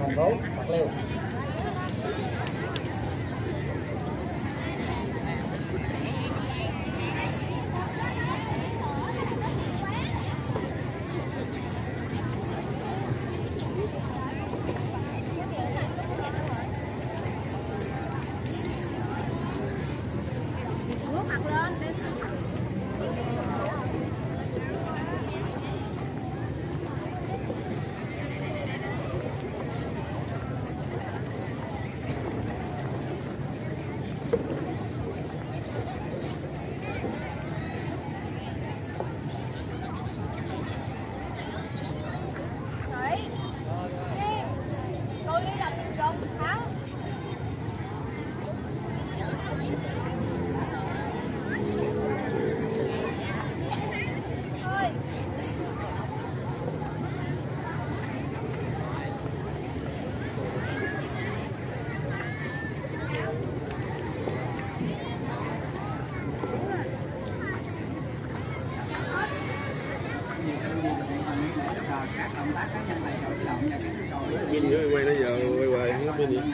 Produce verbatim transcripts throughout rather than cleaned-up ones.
thành phố Bạc Liêu. Mini nó quay nãy giờ quay hoài không có mini.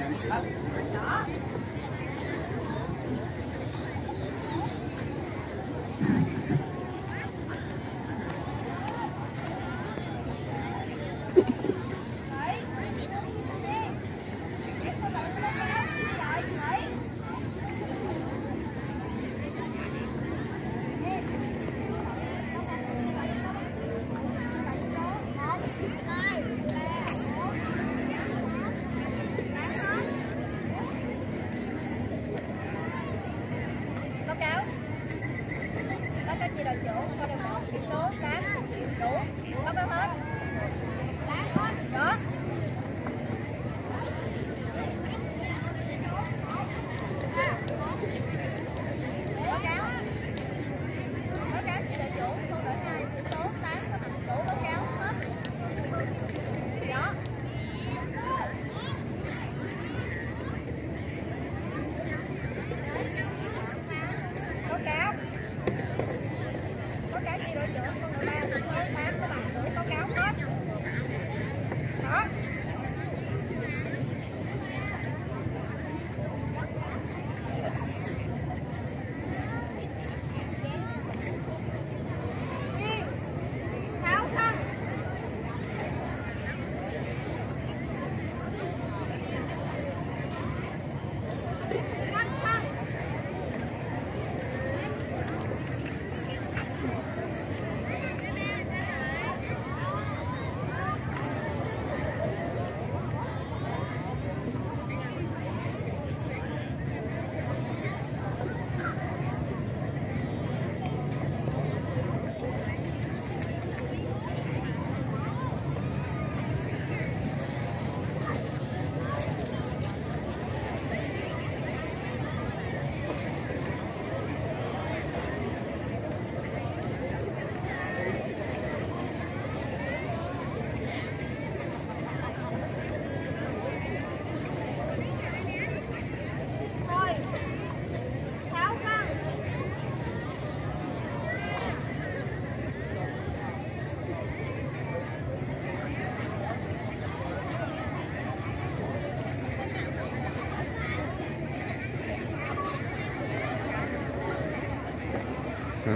Đó.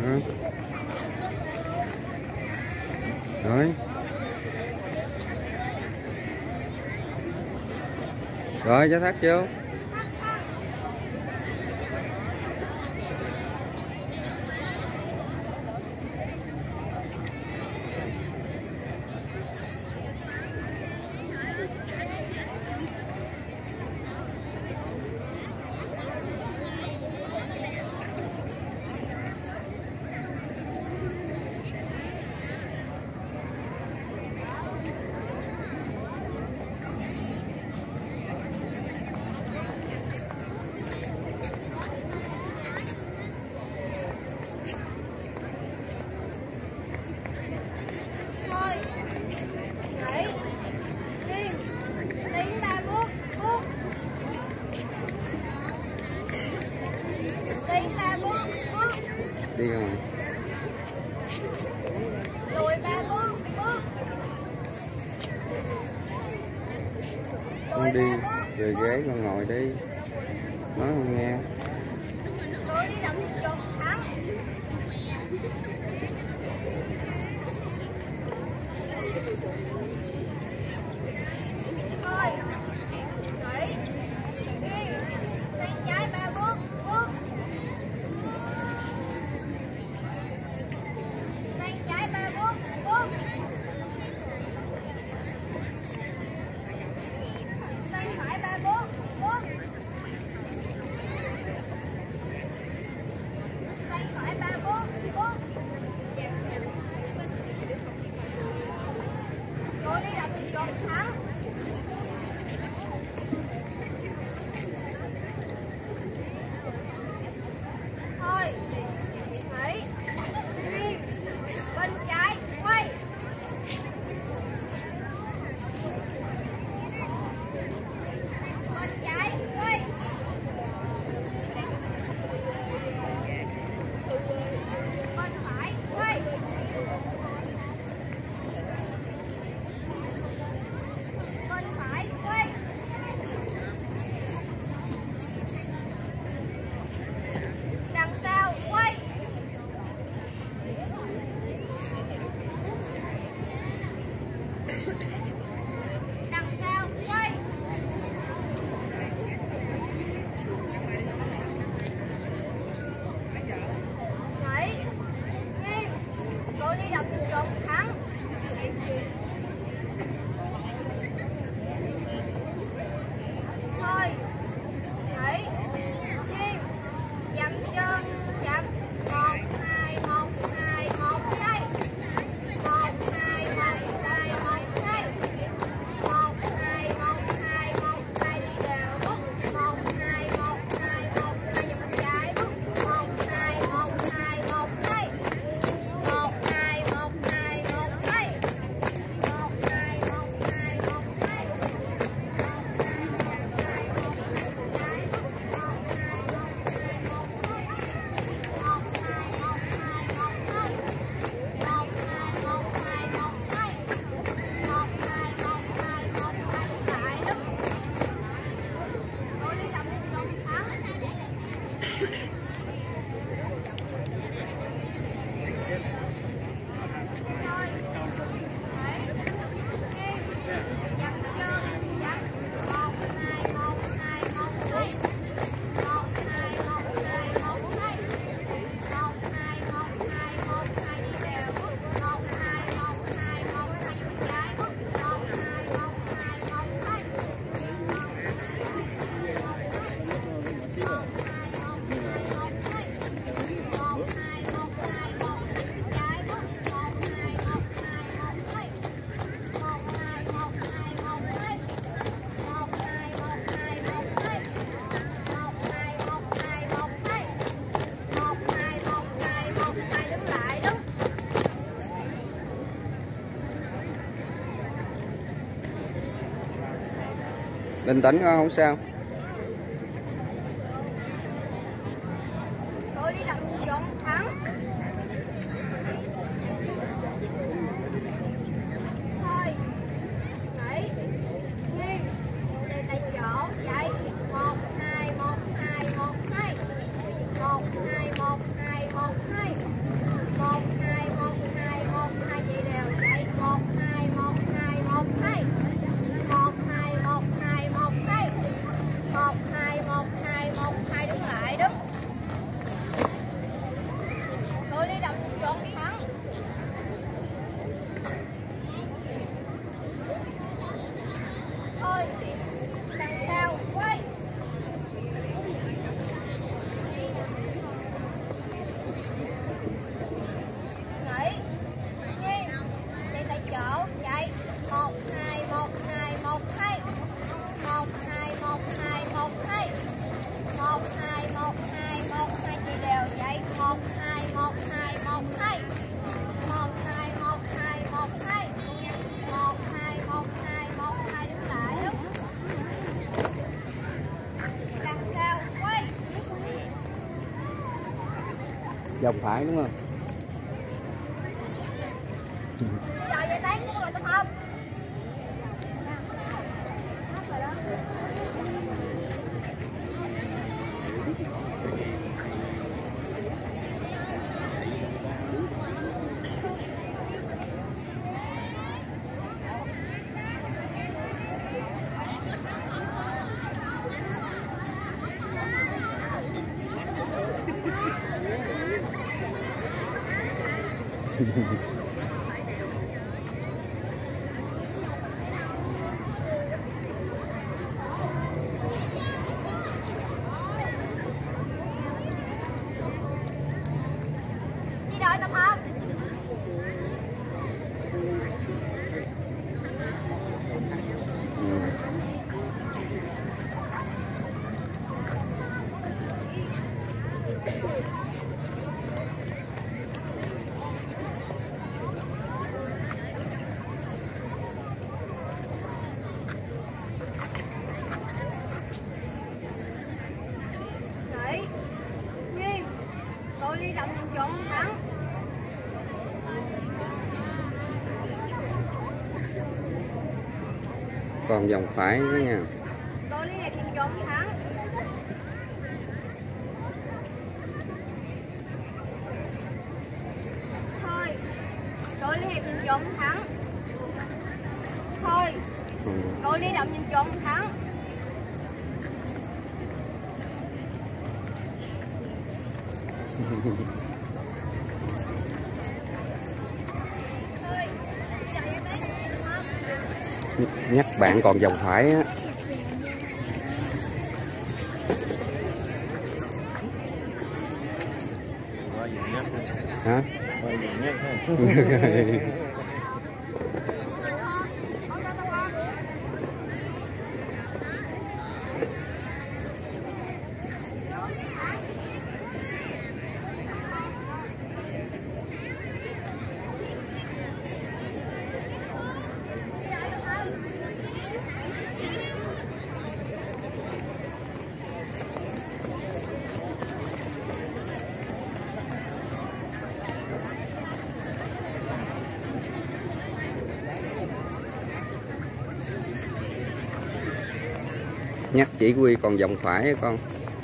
Rồi. Rồi cho thắt vô. con đi về ghế con ngồi đi, nói không nghe. Bình tĩnh thôi, không sao. Tôi đi đập chọn thắng. Thôi, nghỉ, nghiêm, đi tại chỗ, chạy. Một, hai, một, hai, một, hai. Một, hai, một, hai, một, hai. Một, hai, một, hai, một, hai, chạy đều, chạy. Một, hai, một, hai, một, hai. Một, hai, một, hai, một, hai. Một, hai, một, hai, một, hai, đứng lại, đứng. Tôi đi đập nhịp chọn thắng. Thôi, đằng sau, quay. Nghỉ, nghiêng, chạy tại chỗ, chạy. Một, hai, một, hai, một, hai. Một, hai, một, hai, một, hai. Một, hai, một, hai, một, hai, chị đều chạy. Một, hai, một, hai, một, hai. Một, hai, một, hai, một, hai. Một, hai, một, hai, một, hai, đứng lại, đứng. Đằng sau, quay. Dọc phải đúng không? Giờ vậy tán của rồi tôi không? Chị đợi tập hợp. Đấy. Nghiêm. Cự ly động nhìn trộm thắng. Còn vòng phải nữa nha. Cự ly hẹp nhìn trộm thắng. Thôi. Cự ly hẹp nhìn trộm thắng. Thôi. Ừ. Cự ly động nhìn trộm thắng. Thôi. Chị đợi em đấy. Tập hợp. Nhắc bạn còn vòng phải á. Hả? Nhắc chỉ huy còn vòng phải á con.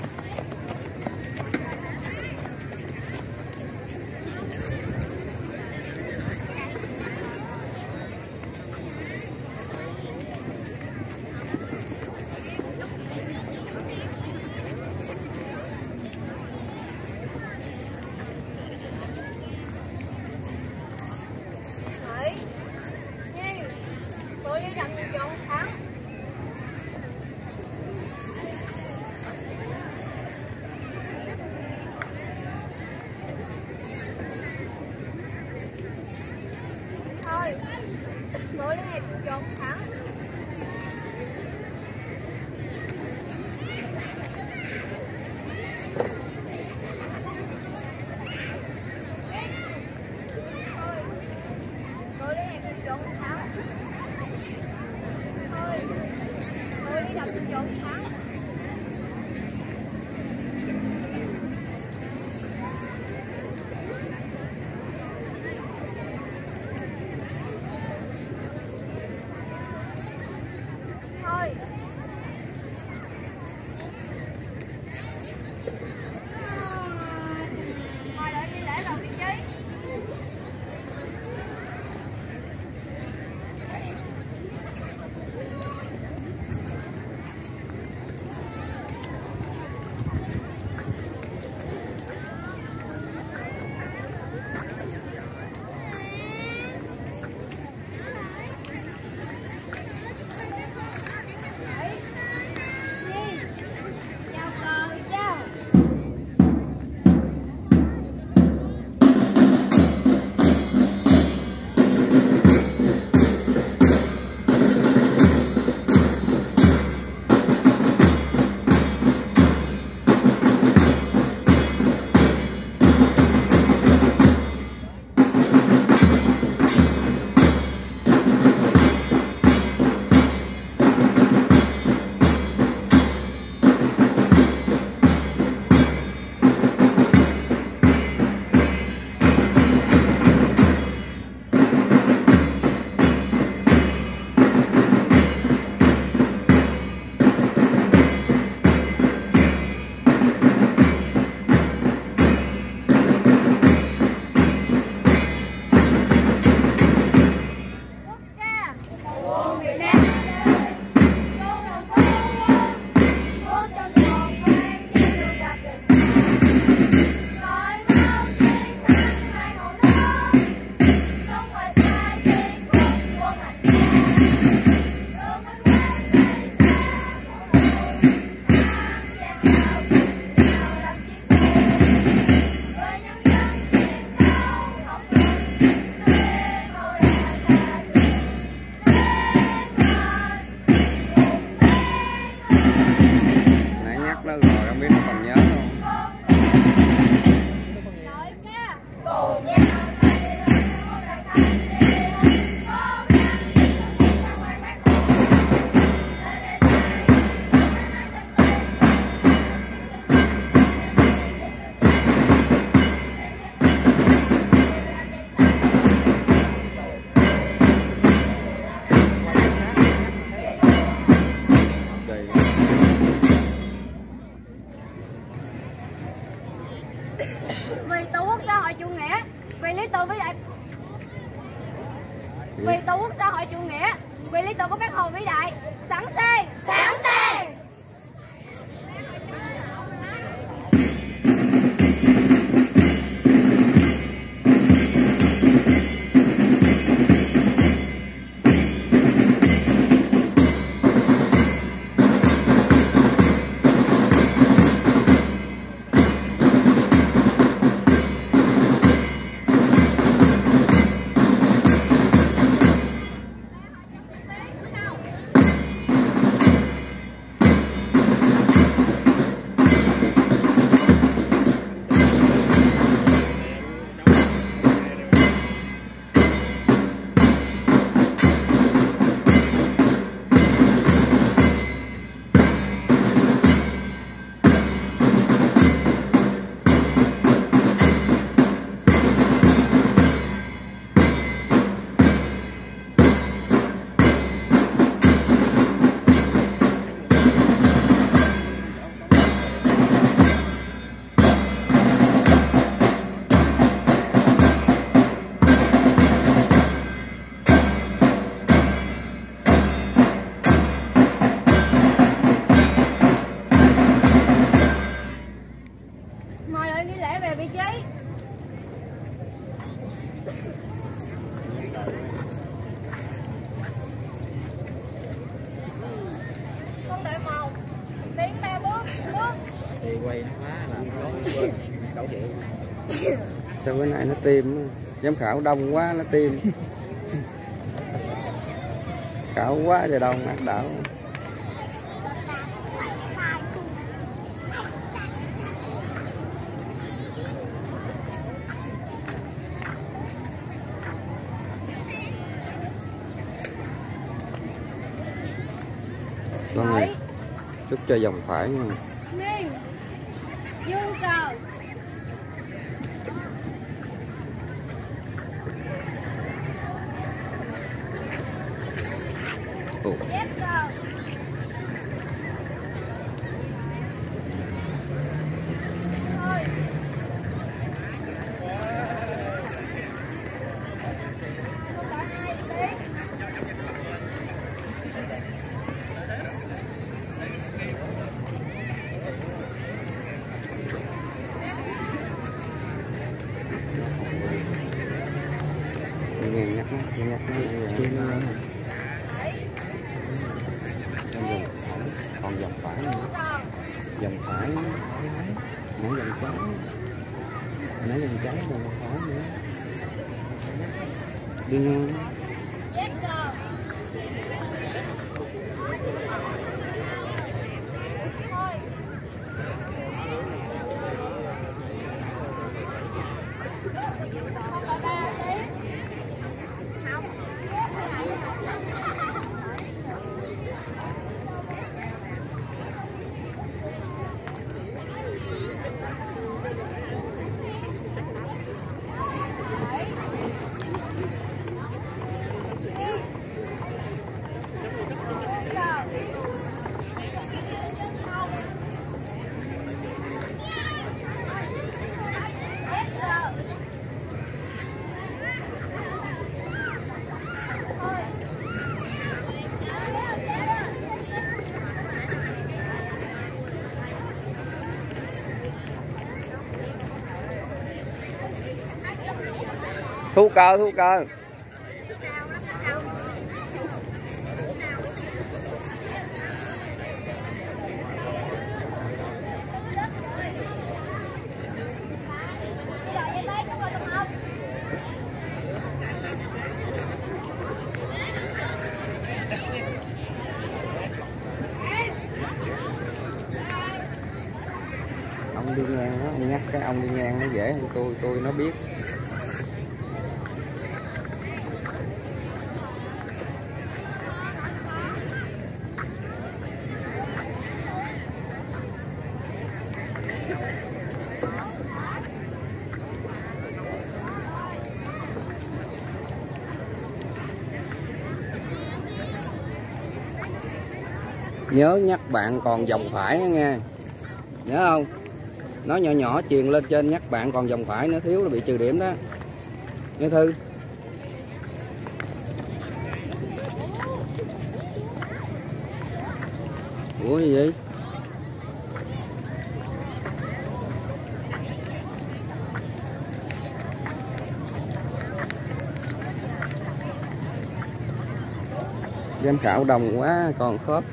Đấy. Nghiêm. Cự ly động nhìn trộm thắng. Thôi. Cự ly hẹp nhìn trộm thắng. Thôi. Cự ly hẹp nhìn trộm thắng. Thôi. Cự ly động nhìn trộm thắng. Thôi. Mời đợi nghi lễ vào vị trí. Vì Tổ quốc xã hội chủ nghĩa, vì lý tưởng của Bác Hồ vĩ đại. Sẵn sàng, sẵn sàng. Mời đội nghi lễ về vị trí. Quân đội một, tiến ba bước, bước. Thì quay quá là đổ vậy. Sao bữa nay nó tim, giám khảo đông quá nó tim. Khảo quá trời đông ác đảo. Con này chút cho dòng phải nha. Nghiêng, dương cờ. Ồ. Dép cờ. Thôi. Không đợi hai tiếng. Nghe nhắc nó, nhắc nó còn dòng phải nữa. Dòng phải nãy dòng trái nãy dòng trái dòng phải nữa đi ngang. Thu cờ, thu cờ. Ông đi ngang đó, ông nhắc cái ông đi ngang nó dễ hơn tôi, tôi nó biết. Nhớ nhắc bạn còn dòng phải nha, nhớ không? Nó nhỏ nhỏ truyền lên trên nhắc bạn còn dòng phải, nó thiếu là bị trừ điểm đó. Nghe Thư. Ủa gì vậy? Giám khảo đông quá còn khớp.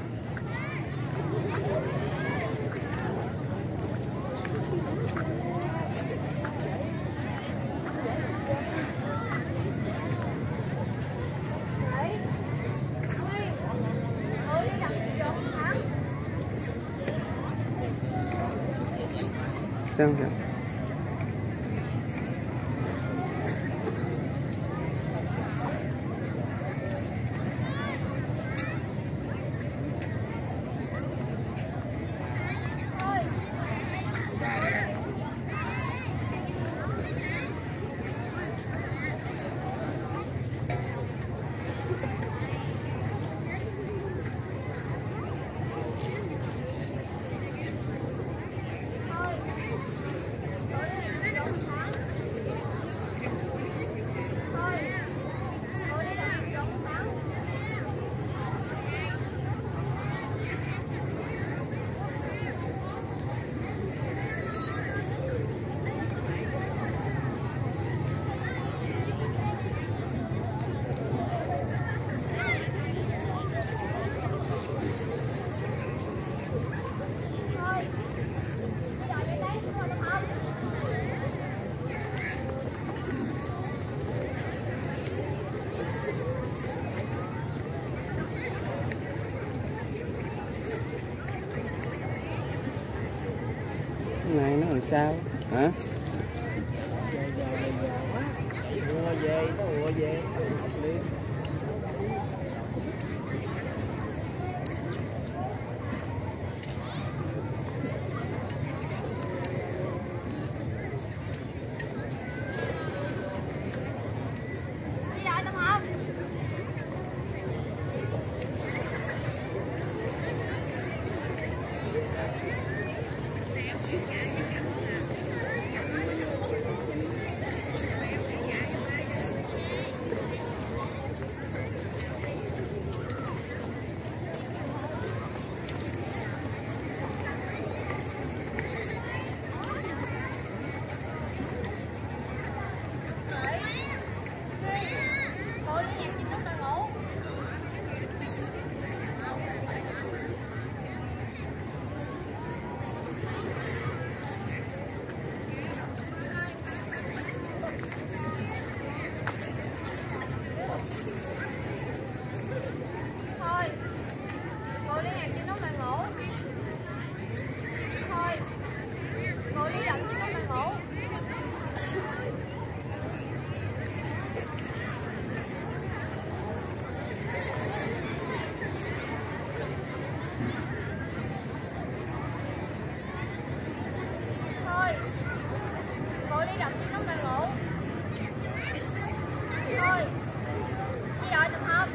Sao không? Này nó làm sao hả? Mua về nó mua về liền. Đi lại Tâm Hợp. Cô đi nhạc chính lúc đội ngủ. Thôi, cô đi nhạc chính lúc đội ngủ. Thôi, cô đi động chính lúc đội ngủ. Thôi, cô đi động chính lúc đội ngủ. Thôi, đi đội tập hợp.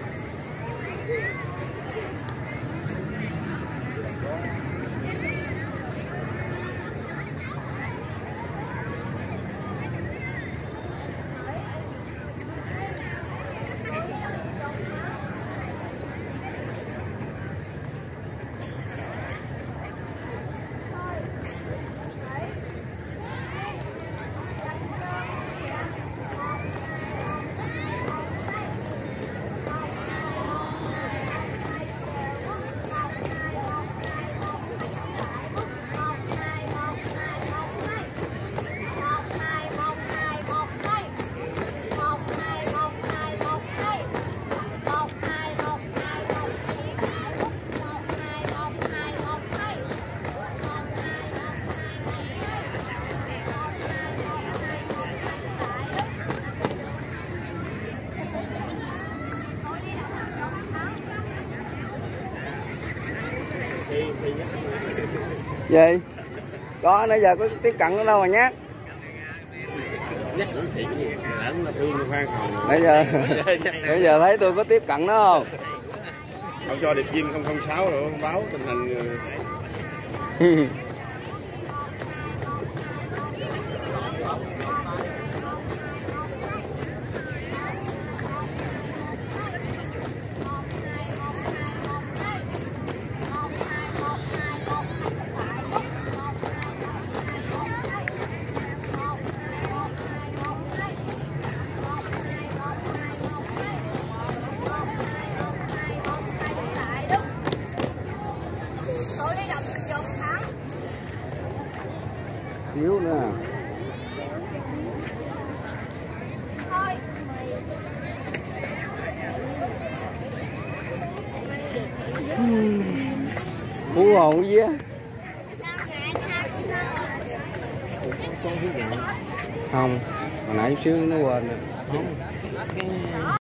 Gì? Có nãy giờ có tiếp cận nó đâu mà nhát. Nhắc nó thiệt gì, lãng là thương nó khoan hồng. Bây giờ bây giờ thấy tôi có tiếp cận nó không? Không cho điệp viên không không sáu rồi không báo tình hình. Một, hai, một, Đội đi đập chụp thắng. Xíu nữa. Thôi. Phú hồn gì á. Không, hồi nãy chút xíu nó quên rồi. Không.